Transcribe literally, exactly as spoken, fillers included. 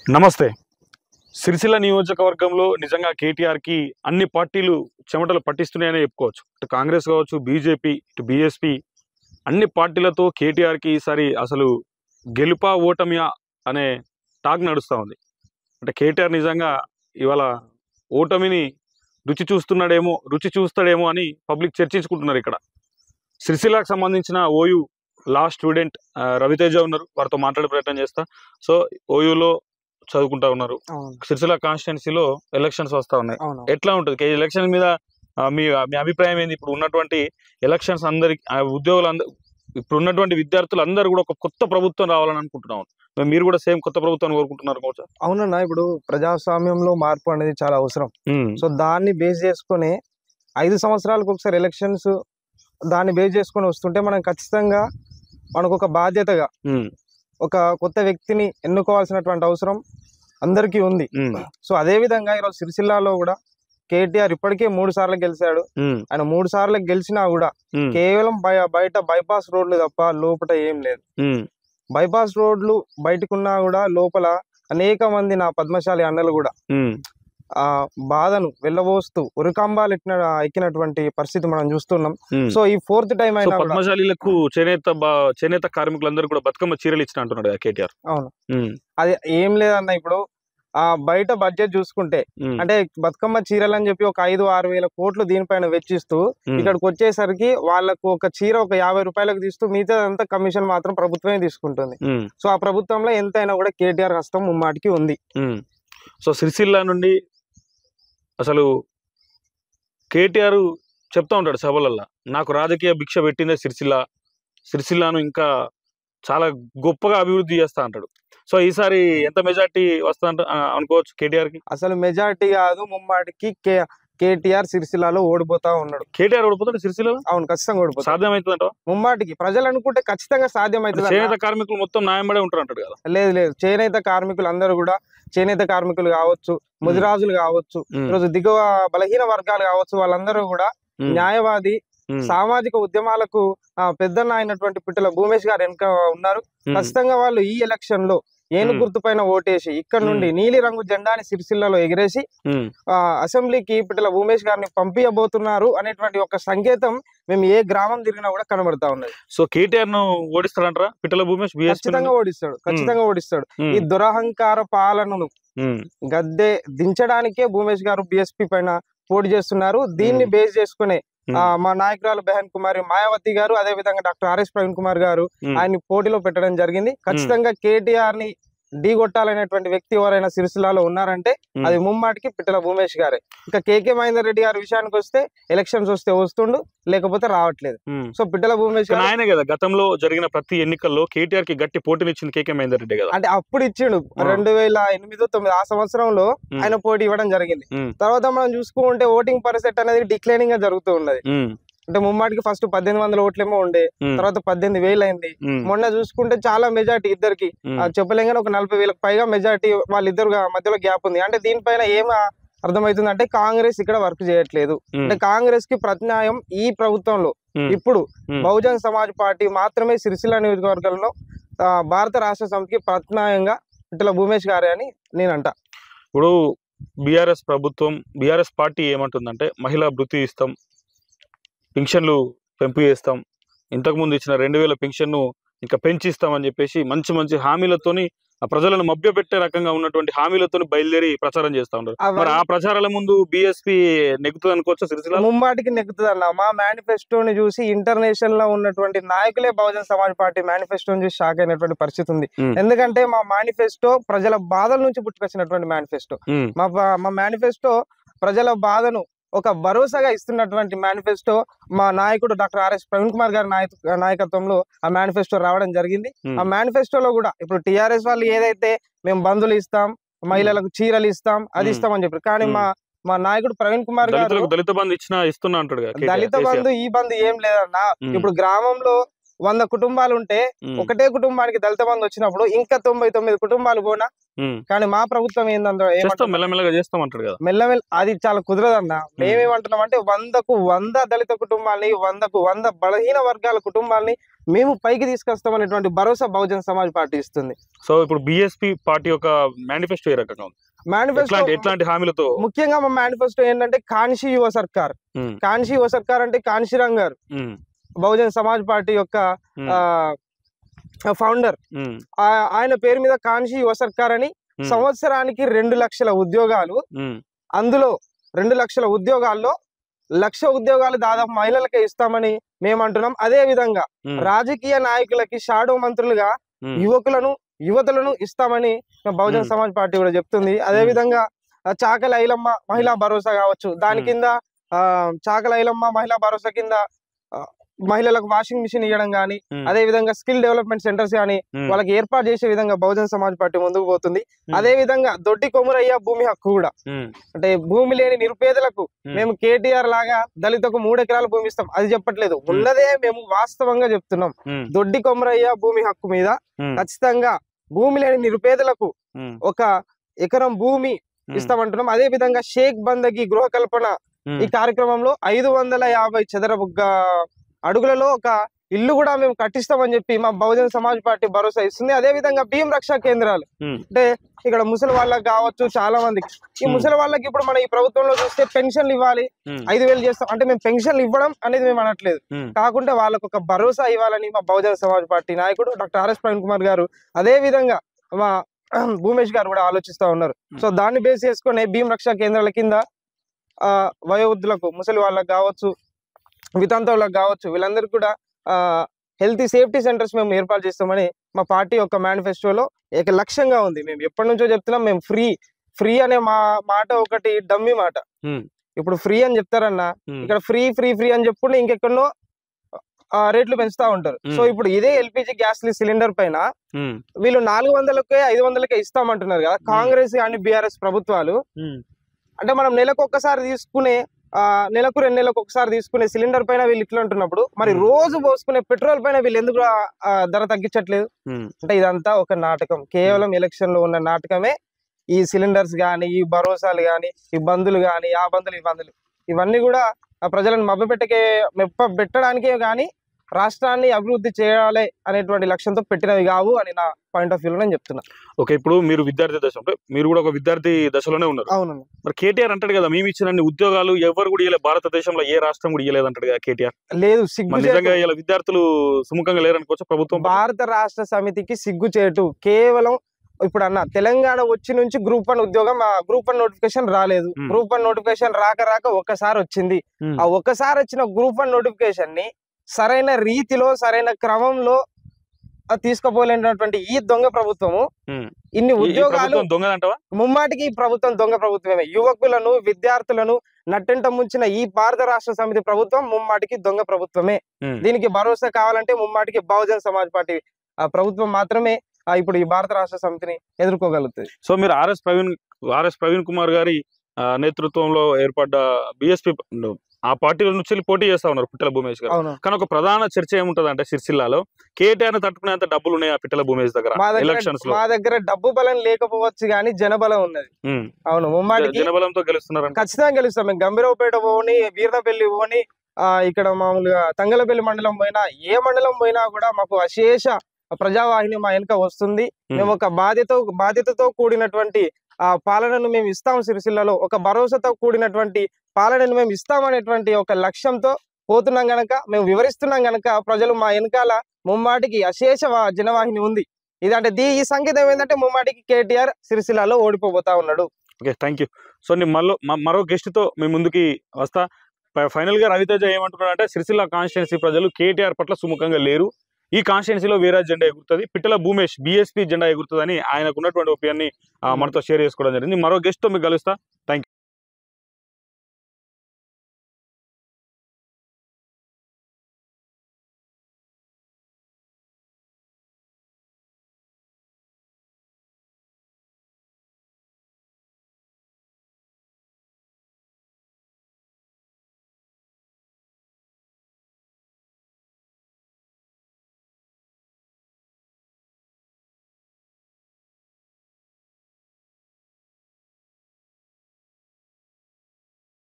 నమస్తే. సిరిసిల్ల నియోజకవర్గంలో నిజంగా కేటీఆర్‌కి అన్ని పార్టీలు చెమటలు పట్టిస్తున్నాయనే చెప్పుకోవచ్చు. ఇటు కాంగ్రెస్ కావచ్చు, బీజేపీ, ఇటు బీఎస్పీ అన్ని పార్టీలతో కేటీఆర్‌కి ఈసారి అసలు గెలుపా, ఓటమియా అనే టాక్ నడుస్తా ఉంది. అంటే కేటీఆర్ నిజంగా ఇవాళ ఓటమిని రుచి చూస్తున్నాడేమో, రుచి చూస్తాడేమో అని పబ్లిక్ చర్చించుకుంటున్నారు ఇక్కడ. సిరిసిల్లకు సంబంధించిన ఓయూ లా స్టూడెంట్ ఆహ్, రవితేజ ఉన్నారు. వారితో మాట్లాడే ప్రయత్నం చేస్తా. సో, ఓయూలో చదువుకుంటా ఉన్నారు. అవును. సిరిసిల్ల కాన్స్టిట్యున్సీలో ఎలక్షన్స్ వస్తా ఉన్నాయి. అవును. ఎట్లా ఉంటుంది కే ఎలక్షన్ మీద ఆహ్, మీ మీ అభిప్రాయం ఏంది? ఇప్పుడు ఉన్నటువంటి ఎలక్షన్స్ అందరికి ఆహ్, ఉద్యోగులందరూ ఇప్పుడు ఉన్నటువంటి విద్యార్థులందరూ కూడా ఒక కొత్త ప్రభుత్వం రావాలని అనుకుంటున్నాం. మరి మీరు కూడా సేమ్ కొత్త ప్రభుత్వాన్ని కోరుకుంటున్నారు కావచ్చా? అవునన్నా, ఇప్పుడు ప్రజాస్వామ్యంలో మార్పు అనేది చాలా అవసరం. హ్మ్. సో దాన్ని బేస్ చేసుకొని ఐదు సంవత్సరాలకు ఒకసారి ఎలక్షన్స్ దాన్ని బేస్ చేసుకొని వస్తుంటే మనం ఖచ్చితంగా మనకు ఒక బాధ్యతగా హ్మ్. ఒక కొత్త వ్యక్తిని ఎన్నుకోవాల్సినటువంటి అవసరం అందరికీ ఉంది. హ్మ్. సో అదే విధంగా ఈరోజు సిరిసిల్లాలో కూడా కేటీఆర్ ఇప్పటికే మూడు సార్లు గెలిచాడు. హ్మ్. ఆయన మూడు సార్లు గెలిచినా కూడా హ్మ్. కేవలం బయ- బయట బైపాస్ రోడ్లు తప్ప లోపల ఏం లేదు. హ్మ్. బైపాస్ రోడ్లు బయటకున్నా కూడా లోపల అనేక మంది నా పద్మశాలి అన్నలు కూడా హ్మ్. ఆ బాధను వెళ్ళబోస్తూ ఉరికంబాలు ఎక్కిన ఎక్కినటువంటి పరిస్థితి మనం చూస్తున్నాం. హ్మ్. సో ఈ ఫోర్త్ టైం సో అయినా కూడా పద్మశాలీలకు చేనేత బా- చేనేత కార్మికులందరూ కూడా బతుకమ్మ చీరలు ఇచ్చిన అంటున్నాడు కదా కేటీఆర్. అవును, హ్మ్. అది ఏం లేదన్న. ఇప్పుడు ఆ బయట బడ్జెట్ చూసుకుంటే హ్మ్. అంటే బతుకమ్మ చీరలు అని చెప్పి ఒక ఐదు ఆరు వేల కోట్లు దీనిపైన వెచ్చిస్తూ హ్మ్. ఇక్కడికి వచ్చేసరికి వాళ్ళకు ఒక చీర ఒక యాభై రూపాయలకు తీస్తూ మిగతా అంతా కమిషన్ మాత్రం ప్రభుత్వమే తీసుకుంటుంది. హ్మ్. సో ఆ ప్రభుత్వంలో ఎంతైనా కూడా కేటీఆర్ హస్తం ముమ్మాటికి ఉంది. హ్మ్. సో సిరిసిల్ల నుండి అసలు కేటీఆర్ చెప్తా ఉంటాడు సభలల్లో, నాకు రాజకీయ భిక్ష పెట్టిందే సిరిసిల్ల, సిరిసిల్లాను ఇంకా చాలా గొప్పగా అభివృద్ధి చేస్తా అంటాడు. సో ఈసారి ఎంత మెజార్టీ వస్తా అంట ఆ, అనుకోవచ్చు కేటీఆర్కి? అసలు మెజార్టీ కాదు, ముమ్మాటికి కే కేటీఆర్ సిరిసిల్లాలో ఓడిపోతా ఉన్నాడు. కేటీఆర్ ఓడిపోతాడు సిరిసిల్లలో? అవును, ఖచ్చితంగా ఓడిపోతాడు. సాధ్యమవుతుందంట? ముమ్మాటికి ప్రజలు అనుకుంటే ఖచ్చితంగా సాధ్యమవుతుంది అన్న. చేనేత కార్మికులు మొత్తం న్యాయంబడే ఉంటారు అంటాడు కదా. లేదు లేదు, చేనేత కార్మికులు అందరూ కూడా చేనేత కార్మికులు కావచ్చు, ముదిరాజులు కావచ్చు, ఉమ్. ఈరోజు దిగువ బలహీన వర్గాలు కావచ్చు, వాళ్ళందరూ కూడా ఉమ్. న్యాయవాది ఉమ్. సామాజిక ఉద్యమాలకు ఆ పెద్దన్న అయినటువంటి పిట్టల భూమేష్ గారు వెనుక ఉన్నారు. ఉమ్. ఖచ్చితంగా వాళ్ళు ఈ ఎలక్షన్ లో ఏను ఉమ్. గుర్తు పైన ఓటేసి ఇక్కడ నుండి నీలి రంగు జెండాని సిరిసిల్లలో ఎగిరేసి ఉమ్. ఆ అసెంబ్లీకి పిట్టల భూమేష్ గారిని పంపించబోతున్నారు అనేటువంటి ఒక సంకేతం మేము ఏ గ్రామం తిరిగినా కూడా కనబడతా ఉన్నది. సో కేటీఆర్ ను ఓడిస్తాడంటారా పిట్టల భూమేష్? బీఎస్పీ ఖచ్చితంగా ఓడిస్తాడు, ఖచ్చితంగా ఓడిస్తాడు. ఈ దురహంకార పాలనను గద్దె దించడానికే భూమేష్ గారు బిఎస్పీ పైన పోటీ చేస్తున్నారు. దీన్ని బేస్ చేసుకునే ఆ మా నాయకురాలు బెహన్ కుమారి మాయావతి గారు, అదే విధంగా డాక్టర్ ఆర్ఎస్ ప్రవీణ్ కుమార్ గారు ఆయన్ని పోటీలో పెట్టడం జరిగింది. ఖచ్చితంగా కేటీఆర్ ని ఢీగొట్టాలనేటువంటి వ్యక్తి ఎవరైనా సిరిసిల్లాలో ఉన్నారంటే అది ముమ్మాటికి పిట్టల భూమేష్ గారే. ఇంకా కేకే మహేందర్ రెడ్డి గారి విషయానికి వస్తే ఎలక్షన్స్ వస్తే వస్తుండు, లేకపోతే రావట్లేదు. సో పిట్టల భూమేష్ గారు ఆయనే కదా గతంలో జరిగిన ప్రతి ఎన్నికల్లో కేటీఆర్ కి గట్టి పోటీనిచ్చింది కేకే మహేందర్ రెడ్డి కదా. అంటే అప్పుడు ఇచ్చిండు రెండు వేల ఎనిమిది తొమ్మిది ఆ సంవత్సరంలో ఆయన పోటీ ఇవ్వడం జరిగింది. తర్వాత మనం చూసుకుంటే ఓటింగ్ పర్సెంట్ అనేది డిక్లైనింగ్ గా జరుగుతూ ఉన్నది. అంటే ముమ్మాటికి ఫస్ట్ పద్దెనిమిది వందల ఓట్లేమో ఉండే, తర్వాత పద్దెనిమిది వేలు అయింది. మొన్న చూసుకుంటే చాలా మెజార్టీ ఇద్దరికి చెప్పలేం కానీ ఒక నలభై వేలకు పైగా మెజార్టీ వాళ్ళిద్దరు మధ్యలో గ్యాప్ ఉంది. అంటే దీనిపైన ఏం అర్థమవుతుంది అంటే కాంగ్రెస్ ఇక్కడ వర్క్ చేయట్లేదు. అంటే కాంగ్రెస్ కి ప్రత్యామ్నాయం ఈ ప్రభుత్వంలో ఇప్పుడు బహుజన్ సమాజ్ పార్టీ మాత్రమే సిరిసిల్ల నియోజకవర్గంలో భారత రాష్ట్ర సమితికి ప్రత్యామ్నాయంగా పిట్టల భూమేష్ గారే అని నేను అంట. ఇప్పుడు బీఆర్ఎస్ ప్రభుత్వం, బీఆర్ఎస్ పార్టీ ఏమంటుందంటే మహిళా భృతి ఇస్తాం, పెన్షన్లు పెంపు చేస్తాం, ఇంతకుముందు ఇచ్చిన రెండు వేల పెన్షన్ను ఇంకా పెంచిస్తామని చెప్పేసి మంచి మంచి హామీలతోని ఆ ప్రజలను మభ్యపెట్టే రకంగా ఉన్నటువంటి హామీలతోని బయలుదేరి ప్రచారం చేస్తా ఉంటారు. మరి ఆ ప్రచారాల ముందు బీఎస్పీ నెగ్గుతుంది అనుకోవచ్చు సిరిసిల్ల? ముమ్మాటికి నెగ్గుతుంది అన్న. మా మేనిఫెస్టోని చూసి ఇంటర్నేషనల్ లో ఉన్నటువంటి నాయకులే బహుజన్ సమాజ్ పార్టీ మేనిఫెస్టోని చూసి షాక్ అయినటువంటి పరిస్థితి ఉంది. ఎందుకంటే మా మేనిఫెస్టో ప్రజల బాధల నుంచి పుట్టుకొచ్చినటువంటి మేనిఫెస్టో. మా మా మేనిఫెస్టో ప్రజల బాధను ఒక భరోసాగా ఇస్తున్నటువంటి మేనిఫెస్టో. మా నాయకుడు డాక్టర్ ఆర్ఎస్ ప్రవీణ్ కుమార్ గారి నాయకత్వంలో ఆ మేనిఫెస్టో రావడం జరిగింది. ఆ మేనిఫెస్టోలో కూడా ఇప్పుడు టిఆర్ఎస్ వాళ్ళు ఏదైతే మేము బంధువులు ఇస్తాం, మహిళలకు చీరలు ఇస్తాం, అది ఇస్తాం అని చెప్పారు. కానీ మా మా నాయకుడు ప్రవీణ్ కుమార్ గారు దళిత బంధు ఇచ్చిన ఇస్తున్నా అంటాడు. దళిత బంధు ఈ బంధు ఏం లేదన్నా. ఇప్పుడు గ్రామంలో వంద కుటుంబాలు ఉంటే ఒకటే కుటుంబానికి దళిత బంధు వచ్చినప్పుడు ఇంకా తొంభై తొమ్మిది కుటుంబాలు పోనా, కానీ మా ప్రభుత్వం ఏందంటే మెల్లమెల్లగా చేస్తామంటారు కదా, మెల్లమెల్ల అది చాలా కుదరదన్న. మేమేమంటున్నాం అంటే వందకు వంద దళిత కుటుంబాలని, వందకు వంద బలహీన వర్గాల కుటుంబాలని మేము పైకి తీసుకొస్తామనేటువంటి భరోసా బహుజన్ సమాజ్ పార్టీ ఇస్తుంది. సో ఇప్పుడు బిఎస్పీ పార్టీ యొక్క మేనిఫెస్టో ఏ రకంగా ఉంది? మేనిఫెస్టో ఎట్లాంటి హామీలతో? ముఖ్యంగా మా మేనిఫెస్టో ఏంటంటే కాన్షి యువ సర్కార్. కాన్షి యువ సర్కార్ అంటే కాన్షిరామ్ గారు బహుజన్ సమాజ్ పార్టీ యొక్క ఫౌండర్, ఆయన పేరు మీద కాన్షి యువ సర్కార్ అని సంవత్సరానికి రెండు లక్షల ఉద్యోగాలు, అందులో రెండు లక్షల ఉద్యోగాల్లో లక్ష ఉద్యోగాలు దాదాపు మహిళలకే ఇస్తామని మేము అంటున్నాం. అదే విధంగా రాజకీయ నాయకులకి షాడో మంత్రులుగా యువకులను యువతులను ఇస్తామని బహుజన్ సమాజ్ పార్టీ కూడా చెప్తుంది. అదే విధంగా చాకలి ఐలమ్మ మహిళా భరోసా కావచ్చు, దాని కింద ఆ చాకలి ఐలమ్మ మహిళా భరోసా కింద మహిళలకు వాషింగ్ మిషన్ ఇవ్వడం గానీ, అదే విధంగా స్కిల్ డెవలప్మెంట్ సెంటర్స్ గానీ వాళ్ళకి ఏర్పాటు చేసే విధంగా బహుజన్ సమాజ్ పార్టీ ముందుకు పోతుంది. అదే విధంగా దొడ్డి కొమురయ్య భూమి హక్కు కూడా, అంటే భూమి లేని నిరుపేదలకు మేము కేటీఆర్ లాగా దళితకు మూడు ఎకరాల భూమి ఇస్తాం అది చెప్పట్లేదు, ఉన్నదే మేము వాస్తవంగా చెప్తున్నాం. దొడ్డి కొమురయ్య భూమి హక్కు మీద ఖచ్చితంగా భూమి లేని నిరుపేదలకు ఒక ఎకరం భూమి ఇస్తామంటున్నాం. అదే విధంగా షేక్ బందకి గృహ కల్పన ఈ కార్యక్రమంలో ఐదు వందల యాభై చదరపు అడుగులలో ఒక ఇల్లు కూడా మేము కట్టిస్తామని చెప్పి మా బహుజన్ సమాజ్ పార్టీ భరోసా ఇస్తుంది. అదే విధంగా భీమ్ రక్షా కేంద్రాలు, అంటే ఇక్కడ ముసలి వాళ్ళకి కావచ్చు చాలా మందికి, ఈ ముసలి వాళ్ళకి ఇప్పుడు మన ఈ ప్రభుత్వంలో చూస్తే పెన్షన్లు ఇవ్వాలి, ఐదు వేలు చేస్తాం అంటే మేము పెన్షన్లు ఇవ్వడం అనేది మేము అనట్లేదు, కాకుంటే వాళ్ళకు ఒక భరోసా ఇవ్వాలని మా బహుజన్ సమాజ్ పార్టీ నాయకుడు డాక్టర్ ఆర్ఎస్ ప్రవీణ్ కుమార్ గారు, అదే విధంగా మా భూమేష్ గారు కూడా ఆలోచిస్తా ఉన్నారు. సో దాన్ని బేస్ చేసుకుని భీమ్ రక్షా కేంద్రాల కింద ఆ వయోవృద్ధులకు, ముసలి వాళ్ళకి కావచ్చు, వితంతువులకు కావచ్చు, వీళ్ళందరికీ కూడా ఆ హెల్తీ సేఫ్టీ సెంటర్స్ మేము ఏర్పాటు చేస్తామని మా పార్టీ యొక్క మేనిఫెస్టోలో ఏక లక్ష్యంగా ఉంది. మేము ఎప్పటి నుంచో చెప్తున్నాం, మేము ఫ్రీ ఫ్రీ అనే మా మాట ఒకటి డమ్మి మాట. ఇప్పుడు ఫ్రీ అని చెప్తారన్నా, ఇక్కడ ఫ్రీ ఫ్రీ ఫ్రీ అని చెప్పుకుంటే ఇంకెక్కడో రేట్లు పెంచుతా ఉంటారు. సో ఇప్పుడు ఇదే ఎల్పిజి గ్యాస్ సిలిండర్ పైన వీళ్ళు నాలుగు వందలకే ఐదు వందలకే ఇస్తామంటున్నారు కదా కాంగ్రెస్ కానీ బీఆర్ఎస్ ప్రభుత్వాలు. అంటే మనం నెలకు ఒక్కసారి తీసుకునే ఆ నెలకు రెండు నెలలకు ఒకసారి తీసుకునే సిలిండర్ పైన వీళ్ళు ఇట్లా అంటున్నప్పుడు మరి రోజు పోసుకునే పెట్రోల్ పైన వీళ్ళు ఎందుకు ధర తగ్గించట్లేదు? అంటే ఇదంతా ఒక నాటకం, కేవలం ఎలక్షన్ లో ఉన్న నాటకమే. ఈ సిలిండర్స్ గానీ, ఈ భరోసాలు గానీ, ఈ బంధులు గానీ, ఆ బంధులు ఈ బంధులు ఇవన్నీ కూడా ప్రజలను మభ్యపెట్టకే మెప్ప పెట్టడానికే గానీ రాష్ట్రాన్ని అభివృద్ధి చేయాలి అనేటువంటి లక్ష్యంతో పెట్టినవి కావు అని నా పాయింట్ ఆఫ్ వ్యూ లో నేను చెప్తున్నా. ఓకే, ఇప్పుడు మీరు విద్యార్థి దశ అంటే మీరు కూడా ఒక విద్యార్థి దశలోనే ఉన్నారు. అవును. మరి కేటీఆర్ అంటాడు కదా మేము ఇచ్చిన ఉద్యోగాలు ఎవరు కూడా ఇవ్వలేదు, భారతదేశంలో ఏ రాష్ట్రం కూడా ఇవ్వలేదు అంటాడు కదా కేటీఆర్. లేదు, నిజంగా ఇలా విద్యార్థులు సుముఖంగా లేరనుకోవచ్చు ప్రభుత్వం. భారత రాష్ట్ర సమితికి సిగ్గుచేటు. కేవలం ఇప్పుడు అన్న తెలంగాణ వచ్చి నుంచి గ్రూప్ వన్ ఉద్యోగం, ఆ గ్రూప్ వన్ నోటిఫికేషన్ రాలేదు. గ్రూప్ వన్ నోటిఫికేషన్ రాక రాక ఒక్కసారి వచ్చింది. ఆ ఒక్కసారి వచ్చిన గ్రూప్ వన్ నోటిఫికేషన్ ని సరైన రీతిలో సరైన క్రమంలో తీసుకుపోలేనటువంటి ఈ దొంగ ప్రభుత్వము ఇన్ని ఉద్యోగాలు ముమ్మాటికి ప్రభుత్వం దొంగ ప్రభుత్వమే. యువకులను విద్యార్థులను నట్టెంట ముంచిన ఈ భారత రాష్ట్ర సమితి ప్రభుత్వం ముమ్మాటికి దొంగ ప్రభుత్వమే. దీనికి భరోసా కావాలంటే ముమ్మాటికి బహుజన్ సమాజ్ పార్టీ ప్రభుత్వం మాత్రమే ఇప్పుడు ఈ భారత రాష్ట్ర సమితిని ఎదుర్కోగలుగుతుంది. సో మీరు ఆర్ఎస్ ప్రవీణ్ ఆర్ఎస్ ప్రవీణ్ కుమార్ గారి నేతృత్వంలో ఏర్పడ్డ బిఎస్పీ ఆ పార్టీల నుంచి పోటీ చేస్తా ఉన్నారు పిట్టల భూమేష్ గారు. కానీ ఒక ప్రధాన చర్చ ఏముంటది అంటే సిరిసిల్లాలో కేటీఆర్ తట్టుకునేంత డబ్బులు ఉన్నాయి ఆ పిట్టల భూమేష్ దగ్గర. ఎలక్షన్స్ లో మా దగ్గర డబ్బు బలం లేకపోవచ్చు కానీ జనబలం ఉన్నది. అవును, ముమ్మాటికి జనబలంతో గెలుస్తున్నారు, ఖచ్చితంగా గెలుస్తాం. మేము గంభీరవపేట పోని, వీర్నపల్లి పోని, ఆ ఇక్కడ మామూలుగా తంగలపల్లి మండలం పోయినా, ఏ మండలం పోయినా కూడా మాకు అశేష ప్రజావాహిని మా వెనుక వస్తుంది. మేము ఒక బాధ్యత బాధ్యతతో కూడినటువంటి ఆ పాలనను మేము ఇస్తాం. సిరిసిల్లలో ఒక భరోసాతో కూడినటువంటి పాలనను మేము ఇస్తామనేటువంటి ఒక లక్ష్యంతో పోతున్నాం గనక, మేము వివరిస్తున్నాం గనక ప్రజలు మా వెనకాల ముమ్మాటికి అశేష జనవాహిని ఉంది. ఇదంటే దీ ఈ సంకేతం ఏంటంటే ముమ్మాటికి కేటీఆర్ సిరిసిల్లలో ఓడిపోబోతా ఉన్నాడు. Okay, thank you. సో నేను మళ్ళీ మరో గెస్ట్ తో మీ ముందుకి వస్తా. ఫైనల్ గా రవితేజ ఏమంటున్నాడు అంటే సిరిసిల్ల కాన్స్టిట్యున్సీ ప్రజలు కేటీఆర్ పట్ల సుముఖంగా లేరు, ఈ కాన్స్టిట్యున్సీలో వేరే జెండా ఎగురుతుంది, పిట్టల భూమేష్ బీఎస్పీ జెండా ఎగురుతుంది అని ఆయనకు ఉన్నటువంటి ఒపీనియన్ ని మనతో షేర్ చేసుకోవడం జరిగింది. మరో గెస్ట్ తో మీకు కలుస్తా. Thank you.